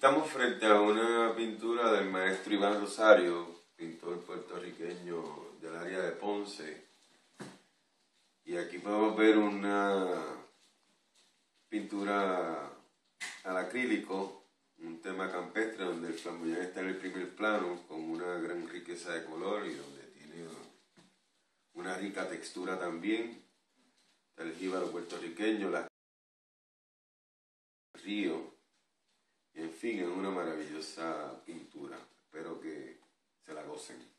Estamos frente a una pintura del maestro Iván Rosario, pintor puertorriqueño del área de Ponce. Y aquí podemos ver una pintura al acrílico, un tema campestre donde el flamboyán está en el primer plano con una gran riqueza de color y donde tiene una rica textura también. Está el jíbaro puertorriqueño, el río. Y en fin, es una maravillosa pintura. Espero que se la gocen.